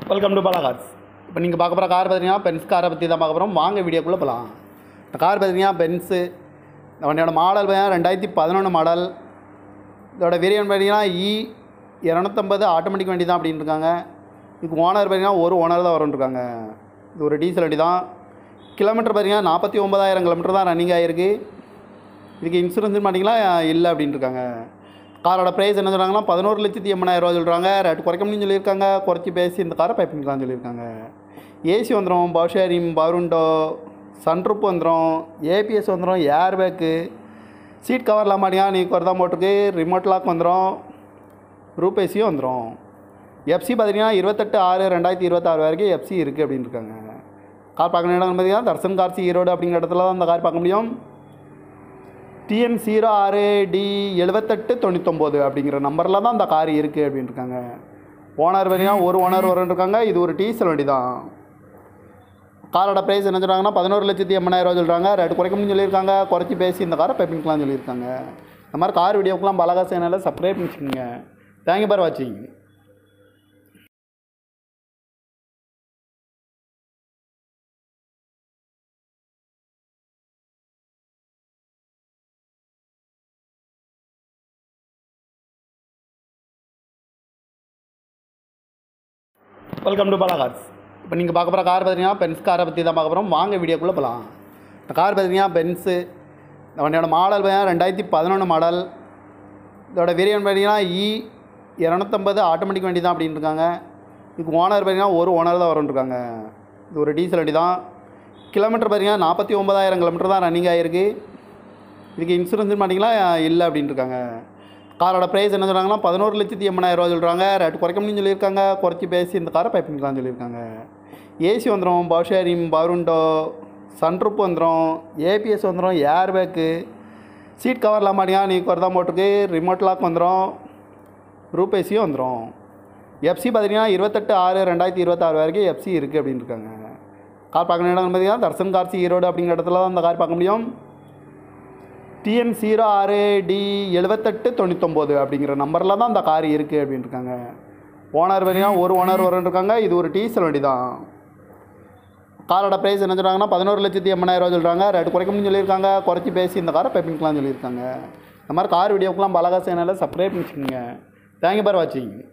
Welcome to Bala cars. இப்போ நீங்கள் பார்க்க போகிற கார் பார்த்தீங்கன்னா பென்ஸ் காரை பற்றி தான் பார்க்க போகிறோம். வாங்க வீடியோக்குள்ளே போகலாம். இந்த கார் பார்த்தீங்கன்னா பென்ஸு. இந்த வண்டியோட மாடல் பார்த்தீங்கன்னா 2011 மாடல். இதோட வேரியன்ட் பார்த்தீங்கன்னா E250 ஆட்டோமேட்டிக் வண்டி தான் அப்படின்னு இருக்காங்க. இதுக்கு ஓனர் பார்த்தீங்கன்னா ஒரு ஓனர் தான் வரும்னு. இது ஒரு டீசல் வண்டி தான். கிலோமீட்டர் பார்த்தீங்கன்னா 49,000 கிலோமீட்டர் தான் ரன்னிங் ஆகிருக்கு. இதுக்கு இன்சூரன்ஸ் மாட்டிங்களா இல்லை அப்படின்னு இருக்காங்க. காரோட ப்ரைஸ் என்ன சொல்கிறாங்கன்னா 11,80,000 சொல்கிறாங்க. ரேட் குறைக்க முடியும்னு சொல்லியிருக்காங்க. குறைச்சி பேசி இந்த காரை பை பண்ணிக்கலாம்னு சொல்லியிருக்காங்க. ஏசி வந்துடும், power sharing, power window, sunroof வந்துடும், ஏபிஎஸ் வந்துடும், ஏர் பேக்கு, சீட் கவர்லாம் மாட்டியா நீ குறைதான் போட்டிருக்கு. ரிமோட் லாக் வந்துடும், ரூப் ஏசியும் வந்துடும். எஃப்சி பார்த்தீங்கன்னா 28/6/2026 வரைக்கும் எஃப்சி இருக்குது அப்படின்னு இருக்காங்க. கார் பார்க்கணும் இடம் பார்த்தீங்கன்னா தர்சன் கார்ஸ் ஈரோடு அப்படிங்கிற இடத்துல தான் அந்த கார் பார்க்க முடியும். TN 06D7899 அப்படிங்கிற நம்பரில் தான் அந்த கார் இருக்குது அப்படின்னு இருக்காங்க. ஓனர் பார்த்தீங்கன்னா ஒரு ஓனர் வரும்னு. இது ஒரு டீசல் வண்டி தான். காரோட ப்ரைஸ் என்ன சொல்கிறாங்கன்னா 11,80,000 சொல்கிறாங்க. ரேட்டு குறைக்க முடியும்னு சொல்லியிருக்காங்க. குறைச்சி பேசி இந்த காரை பை பண்ணிக்கலாம்னு சொல்லியிருக்காங்க. இந்த மாதிரி கார் வீடியோக்கெலாம் பாலா சேனலில் சப்ஸ்கிரைப் பண்ணிச்சுக்கோங்க. தேங்க்யூ ஃபார் வாட்சிங். Welcome to Bala cars. இப்போ நீங்கள் பார்க்க போகிற கார் பார்த்தீங்கன்னா பென்ஸ் காரை பற்றி தான் பார்க்க போகிறோம். வாங்க வீடியோக்குள்ளே போகலாம். இந்த கார் பார்த்தீங்கன்னா பென்ஸு. இந்த வண்டியோட மாடல் பார்த்தீங்கன்னா 2011 மாடல். இதோட வேரியன்ட் பார்த்தீங்கன்னா E250 ஆட்டோமேட்டிக் வண்டி தான் அப்படின்னு இருக்காங்க. இதுக்கு ஓனர் பார்த்தீங்கன்னா ஒரு ஓனர் தான் வரும்னு. இது ஒரு டீசல் வண்டி தான். கிலோமீட்டர் பார்த்தீங்கன்னா 49,000 கிலோமீட்டர் தான் ரன்னிங் ஆகிருக்கு. இதுக்கு இன்சூரன்ஸ் மாட்டிங்களா இல்லை அப்படின்னு இருக்காங்க. காரோட ப்ரைஸ் என்ன சொல்கிறாங்கன்னா 11,80,000 சொல்கிறாங்க. ரேட் குறைக்க முடியும்னு சொல்லியிருக்காங்க. குறைச்சி பேசி இந்த காரை பை பண்ணிக்கலாம்னு சொல்லியிருக்காங்க. ஏசி வந்துடும், power sharing, power window, sunroof வந்துடும், ஏபிஎஸ் வந்துடும், ஏர் பேக்கு, சீட் கவர்லாம் மாட்டியா நீ குறைதான் போட்டிருக்கு. ரிமோட் லாக் வந்துடும், ரூப் ஏசியும் வந்துடும். எஃப்சி பார்த்தீங்கன்னா 28/6/2026 வரைக்கும் எஃப்சி இருக்குது அப்படின்னு இருக்காங்க. கார் பார்க்கணும் இடம் பார்த்தீங்கன்னா தர்சன் கார்ஸ் ஈரோடு அப்படிங்கிற இடத்துல தான் அந்த கார் பார்க்க முடியும். TN 06D7899 அப்படிங்கிற நம்பரில் தான் அந்த கார் இருக்குது அப்படின்னு இருக்காங்க. ஓனர் பார்த்தீங்கன்னா ஒரு ஓனர் வரும்னு. இது ஒரு டீசல் வண்டி தான். காரோட ப்ரைஸ் என்ன சொல்கிறாங்கன்னா 11,80,000 சொல்கிறாங்க. ரேட்டு குறைக்க முடியும்னு சொல்லியிருக்காங்க. குறைச்சி பேசி இந்த காரை பை பண்ணிக்கலாம்னு சொல்லியிருக்காங்க. இந்த மாதிரி கார் வீடியோக்கெலாம் பாலா சேனலில் சப்ஸ்கிரைப் பண்ணிச்சுக்கோங்க. தேங்க்யூ ஃபார் வாட்சிங்.